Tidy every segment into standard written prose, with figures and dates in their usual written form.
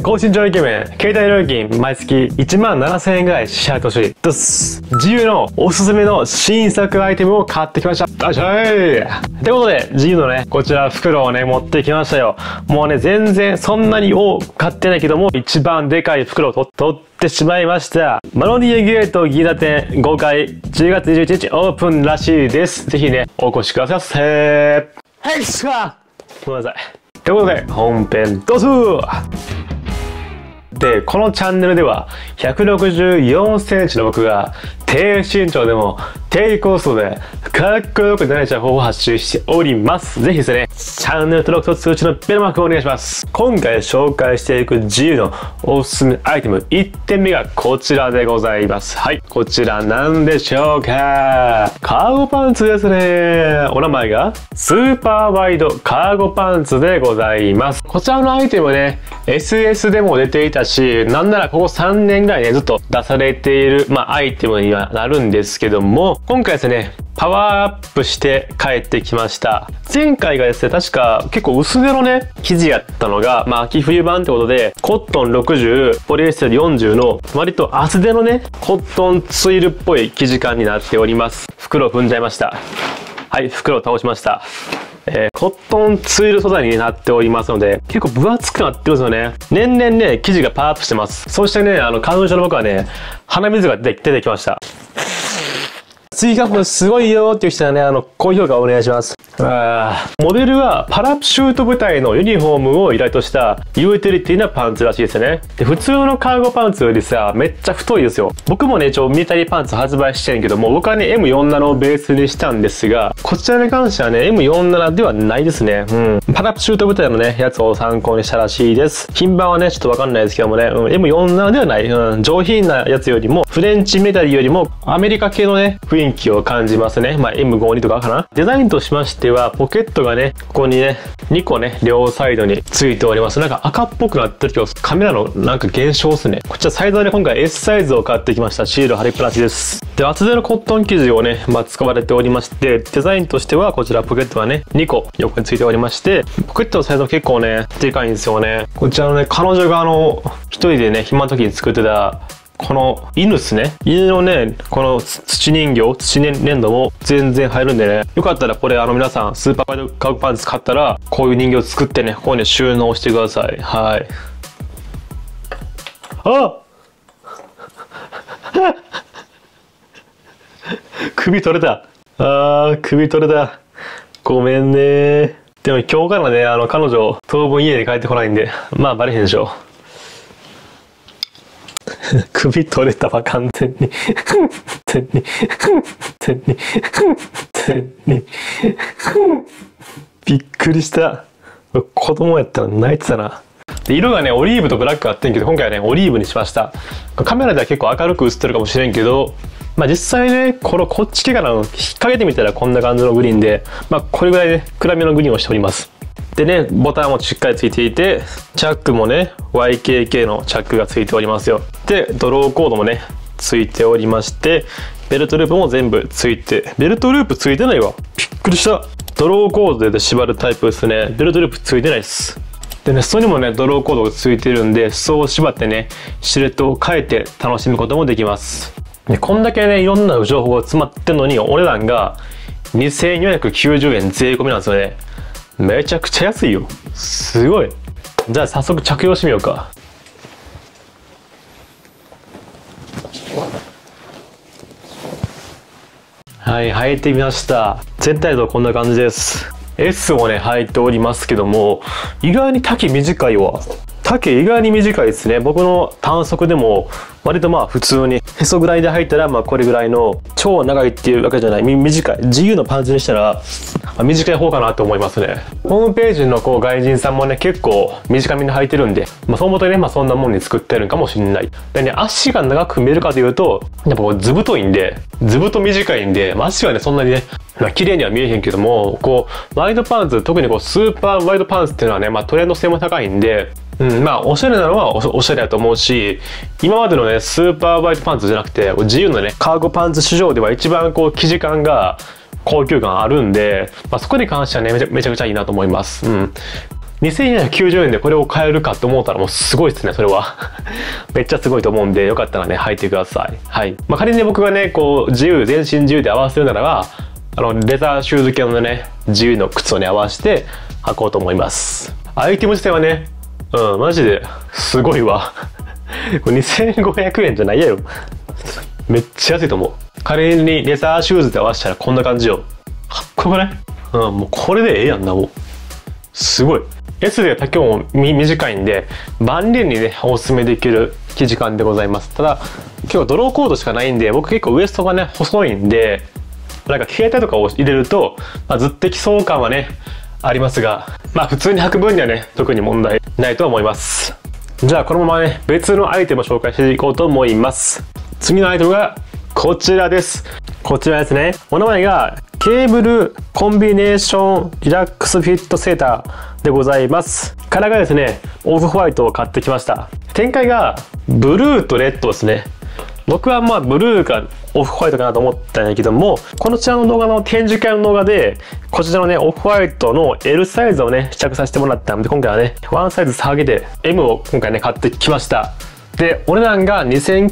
高身長イケメン、携帯料金毎月17,000円ぐらい支払ってほしいです。自由のおすすめの新作アイテムを買ってきました。よっしゃいということで、自由のね、こちら袋をね、持ってきましたよ。もうね、全然そんなに多く買ってないけども、一番でかい袋を取ってしまいました。マロニエゲート銀座店5階10月21日オープンらしいです。ぜひね、お越しくださいませ。はいっすかごめんなさい。ということで、本編どうぞ。で、このチャンネルでは164センチの僕が低身長でも低コストでかっこよくなれちゃう方法を発信しております。ぜひですね、チャンネル登録と通知のベルマークをお願いします。今回紹介していく自由のおすすめアイテム1点目がこちらでございます。はい、こちらなんでしょうか。カーゴパンツですね。お名前がスーパーワイドカーゴパンツでございます。こちらのアイテムね、SS でも出ていたし、なんならここ3年ぐらいね、ずっと出されている、アイテムにはなるんですけども、今回ですね、パワーアップして帰ってきました。前回がですね、確か結構薄手のね、生地やったのが、秋冬版ってことで、コットン60、ポリエステル40の、割と厚手のね、コットンツイルっぽい生地感になっております。袋を踏んじゃいました。はい、袋を倒しました。コットンツイル素材になっておりますので、結構分厚くなってるんですよね。年々ね、生地がパワーアップしてます。そしてね、花粉症の僕はね、鼻水が出てきました。追加分すごいよっていう人はね、高評価お願いします。モデルはパラシュート部隊のユニフォームを依頼としたユーティリティなパンツらしいですよね。で、普通のカーゴパンツよりさ、めっちゃ太いですよ。僕もね、ミリタリーパンツ発売してんけども、僕はね、M47 をベースにしたんですが、こちらに関してはね、M47 ではないですね。パラシュート部隊のね、やつを参考にしたらしいです。品番はね、ちょっとわかんないですけどもね、M47 ではない。上品なやつよりも、フレンチメタリーよりも、アメリカ系のね、雰囲気を感じますね。M52 とかかな。デザインとしましては、ポケットがね、ここにね、2個ね、両サイドについております。なんか赤っぽくなってるけど、カメラのなんか減少ですね。こちらサイズはね、今回 S サイズを買ってきました。シール貼りっぱなしです。で、厚手のコットン生地をね、使われておりまして、デザインとしては、こちらポケットがね、2個横についておりまして、ポケットのサイズも結構ね、でかいんですよね。こちらのね、彼女が一人でね、暇な時に作ってた、この犬ですね。犬のね、この土人形、土粘土も全然入るんでね。よかったらこれ皆さんスーパーワイドカーゴパンツ買ったら、こういう人形を作ってね、ここに収納してください。はい。首取れた。首取れた。ごめんね。でも今日からね、彼女、当分家に帰ってこないんで、バレへんでしょ。首取れたわ、完全に。びっくりした。子供やったら泣いてたな。で、色がね、オリーブとブラックあってんけど、今回はね、オリーブにしました。カメラでは結構明るく映ってるかもしれんけど、実際ね、こっち系から引っ掛けてみたらこんな感じのグリーンで、これぐらいね、暗めのグリーンをしております。でね、ボタンもしっかりついていて、チャックもね、YKK のチャックがついておりますよ。で、ドローコードもね、ついておりまして、ベルトループも全部ついて、ベルトループついてないわ。びっくりした。ドローコードで縛るタイプですね。ベルトループついてないです。でね、裾にもね、ドローコードがついてるんで、裾を縛ってね、シルエットを変えて楽しむこともできます。で、こんだけね、いろんな情報が詰まってんのに、お値段が2490円税込みなんですよね。めちゃくちゃ安いよ。すごい。じゃあ早速着用してみようか。はい、履いてみました。全体像こんな感じです。S もね、履いておりますけども、意外に丈短いわ。丈意外に短いですね。僕の短足でも割と普通にへそぐらいで履いたらこれぐらいの超長いっていうわけじゃない、短い自由のパンツにしたら短い方かなと思いますね。ホームページの外人さんもね結構短めに履いてるんで、そう思うとねそんなもんに作ってるんかもしれない。でね、足が長く見えるかというとやっぱ図太いんで、図太短いんで、足はねそんなにね綺麗には見えへんけども、ワイドパンツ、特にスーパーワイドパンツっていうのはねトレンド性も高いんで、おしゃれなのはおしゃれだと思うし、今までのね、スーパーワイドパンツじゃなくて、自由なね、カーゴパンツ市場では一番生地感が高級感あるんで、そこに関してはね、めちゃくちゃいいなと思います。 2490円でこれを買えるかと思ったらもうすごいですね、それは。めっちゃすごいと思うんで、よかったらね、履いてください。はい。仮にね、僕がね、こう、全身自由で合わせるならば、レザーシューズ系のね、自由の靴をね、合わせて履こうと思います。アイテム自体はね、マジですごいわ。これ2500円じゃないやろ。めっちゃ安いと思う。仮にレザーシューズで合わせたらこんな感じよ。かっこよくない？もうこれでええやんな、もう。すごい。S で丈も短いんで、万人にね、おすすめできる生地感でございます。ただ、結構ドローコードしかないんで、僕結構ウエストがね、細いんで、なんか携帯とかを入れると、ずってきそう感はね、ありますが、普通に履く分にはね、特に問題ないと思います。じゃあこのままね、別のアイテムを紹介していこうと思います。次のアイテムがこちらです。こちらですね。お名前がケーブルコンビネーションリラックスフィットセーターでございます。カラーがですね、オフホワイトを買ってきました。展開がブルーとレッドですね。僕はブルーかオフホワイトかなと思ったんだけども、こちらの動画の展示会の動画で、こちらのね、オフホワイトの L サイズをね、試着させてもらったので、今回はね、ワンサイズ下げて M を今回ね、買ってきました。で、お値段が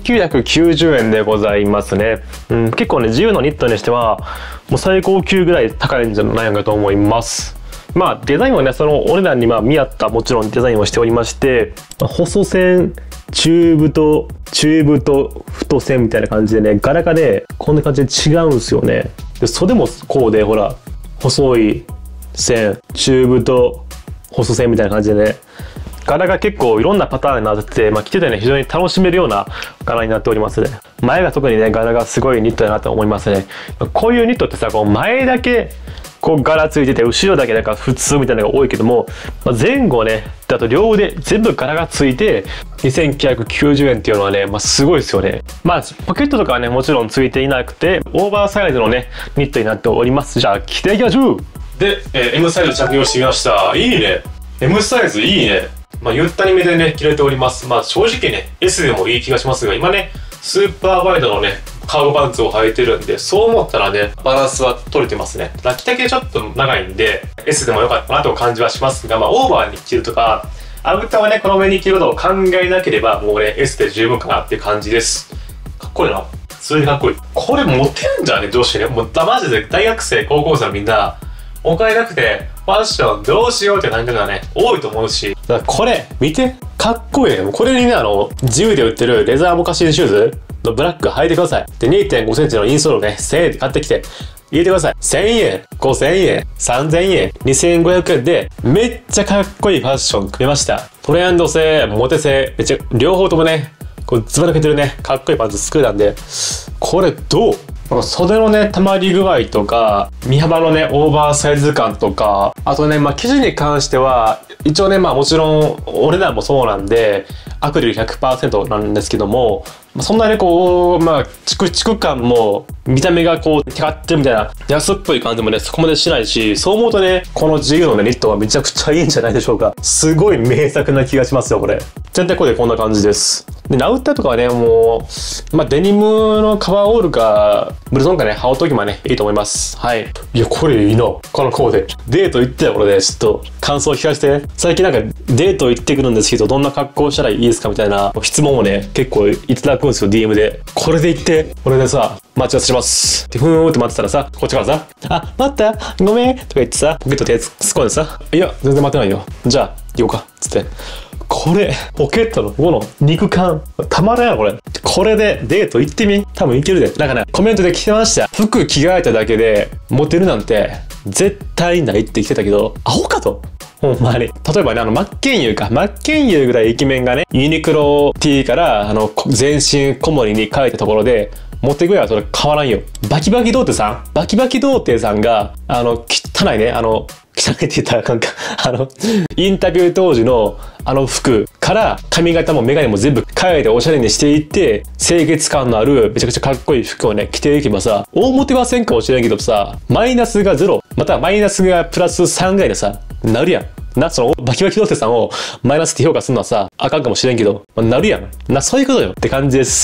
2990円でございますね。結構ね、自由のニットにしては、もう最高級ぐらい高いんじゃないかと思います。デザインはね、そのお値段に見合ったもちろんデザインをしておりまして、細線、中太太線みたいな感じでね、柄がね、こんな感じで違うんですよね。で、袖もこうで、ほら、細い線、中太、細線みたいな感じでね、柄が結構いろんなパターンになってて、着ててね、非常に楽しめるような柄になっておりますね。前が特にね、柄がすごいニットだなと思いますね。こういうニットってさ、こう前だけ、こう柄ついてて、後ろだけなんか普通みたいなのが多いけども、前後ね、あと両腕全部柄がついて、2990円っていうのはね、すごいですよね。ポケットとかはね、もちろんついていなくて、オーバーサイズのね、ニットになっております。じゃあ、着ていきましょう。で、M サイズ着用してみました。いいね。M サイズいいね。ゆったりめでね、着れております。正直ね、S でもいい気がしますが、今ね、スーパーワイドのね、カーゴパンツを履いてるんで、そう思ったらね、バランスは取れてますね。着丈ちょっと長いんで、S でも良かったなと感じはしますが、オーバーに着るとか、アウターはね、この上に着ることを考えなければ、もうね、S で十分かなっていう感じです。かっこいいな。普通にかっこいい。これモテるんじゃね、女子ね。もうマジで大学生、高校生のみんな、お金なくて、ファッションどうしようって感じがね、多いと思うし。だからこれ、見て。かっこいいね。これにね、自由で売ってるレザーモカシンシューズのブラック履いてください。で、2.5 センチのインソールをね、1000円で買ってきて、入れてください。1000円、5000円、3000円、2500円で、めっちゃかっこいいファッション組めました。トレンド性、モテ性、めっちゃ、両方ともね、こう、ずば抜けてるね、かっこいいパンツ作れたんで、これどう？袖のね、溜まり具合とか、身幅のね、オーバーサイズ感とか、あとね、生地に関しては、一応ね、もちろん、お値段もそうなんで、アクリル 100% なんですけども、そんなにこう、チク感も、見た目がこう、テカってるみたいな、安っぽい感じもね、そこまでしないし、そう思うとね、この自由のね、ニットはめちゃくちゃいいんじゃないでしょうか。すごい名作な気がしますよ、これ。全体これでこんな感じです。で、アウターとかはね、もう、デニムのカバーオールか、ブルゾンかね、羽織っときもね、いいと思います。はい。いや、これいいな。このコーデ。デート行ってよ、これで。ちょっと、感想聞かせて。最近なんか、デート行ってくるんですけど、どんな格好したらいいですかみたいな質問をね、結構いただくんですよ、DM で。これで行って、これでさ、待ち合わせします。で、ふーんって待ってたらさ、こっちからさ、待ったごめんとか言ってさ、ポケット手突っ込んでさ、いや、全然待ってないよ。じゃあ、行こうか。つって。これ、ポケットのこの肉感、たまらんやろ、これ。これでデート行ってみ？多分いけるで。なんかね、コメントで来てました。服着替えただけで、モテるなんて、絶対ないって来てたけど、アホかと。ほんまに。例えばね、マッケンユーか。マッケンユーぐらいイケメンがね、ユニクロ T から、全身小森に変えたところで、モテ具合はそれ変わらんよ。バキバキ童貞さんが、汚いね、汚いって言ったらなんか、インタビュー当時の服から髪型もメガネも全部変えておしゃれにしていって、清潔感のあるめちゃくちゃかっこいい服をね、着ていけばさ、大モテはせんかもしれんけどさ、マイナスが0、またはマイナスがプラス3ぐらいでさ、なるやん。そのバキバキ童貞さんをマイナスって評価するのはさ、あかんかもしれんけど、なるやん。そういうことよって感じです。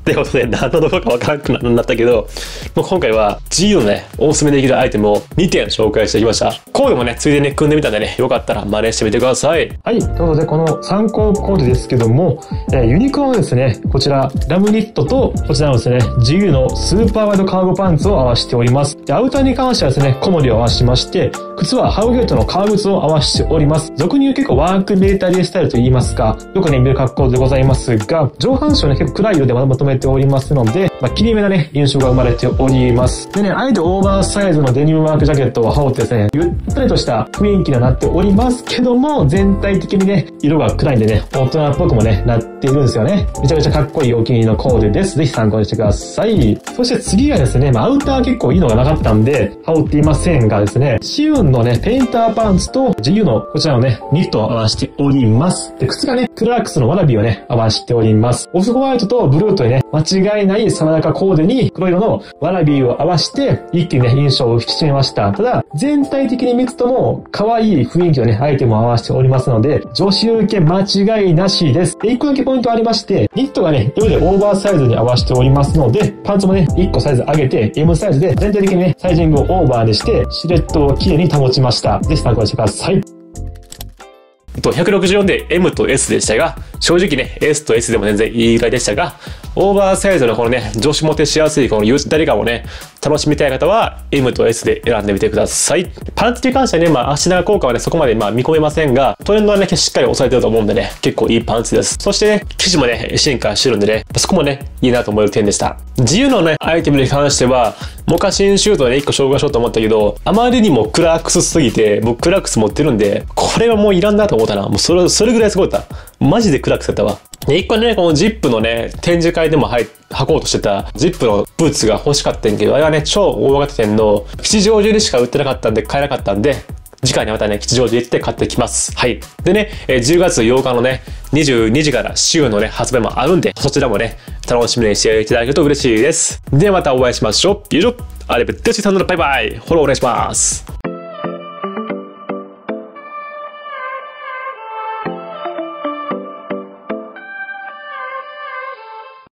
ってことで、何の動画かわからなくなったけど、もう今回は GU のね、おすすめできるアイテムを2点紹介してきました。コードもね、ついでに組んでみたんでね、よかったら真似してみてください。はい。ということで、この参考コードですけども、ユニクロのですね、こちら、ラムニットと、こちらのですね、GU のスーパーワイドカーゴパンツを合わせております。で、アウターに関してはですね、小森を合わせまして、靴はハウゲートの革靴を合わせております。俗に言う結構ワークミリタリースタイルと言いますか、よくね、見る格好でございますが、上半身をね、結構暗い色でまとめておりますので、切り目なね、印象が生まれております。でね、あえてオーバーサイズのデニムワークジャケットを羽織ってですね、ゆったりとした雰囲気にはなっておりますけども、全体的にね、色が暗いんでね、大人っぽくもね、なっているんですよね。めちゃめちゃかっこいいお気に入りのコーデです。ぜひ参考にしてください。そして次がですね、アウター結構いいのがなかったんで、羽織っていませんがですね、シウンのね、ペインターパンツと GU のこちらのね、ニットを合わせております。で、靴がね、クラークスのワラビーをね、合わせております。オフホワイトとブルーというね、間違いない爽やかコーデに黒色のワラビーを合わせて、一気にね、印象を引き締めました。ただ、全体的に3つとも可愛い雰囲気のね、アイテムを合わせておりますので、女子受け間違いなしです。で、1個だけポイントありまして、ニットがね、色でオーバーサイズに合わせておりますので、パンツもね、1個サイズ上げて、M サイズで全体的にね、サイジングをオーバーにして、シルエットを綺麗に保ちました。ぜひ参考にしてください。164で M と S でしたが、正直ね、S と S でも全然いいぐらいでしたが、オーバーサイズのこのね、女子モテしやすいこのゆったり感をね、楽しみたい方は M と S で選んでみてください。パンツに関してはね、足長効果はね、そこまで見込めませんが、トレンドはね、しっかり抑えてると思うんでね、結構いいパンツです。そしてね、生地もね、進化してるんでね、そこもね、いいなと思える点でした。GUのね、アイテムに関しては、モカシンシュートでね、1個紹介しようと思ったけど、あまりにもクラークスすぎて、僕クラークス持ってるんで、これはもういらんなと思ったな。もうそれぐらいすごかった。マジでクラークスだったわ。で、1個ね、このジップのね、展示会でも履こうとしてたジップのブーツが欲しかったんやけど、あれはね、超大型店の吉祥寺でしか売ってなかったんで買えなかったんで、次回にまたね、吉祥寺行って買ってきます。はい。でね、10月8日のね、22時から週のね、発売もあるんで、そちらもね、楽しみにしていただけると嬉しいです。ではまたお会いしましょう。よいしょ。あれべ、デシさんのバイバイ。フォローお願いします。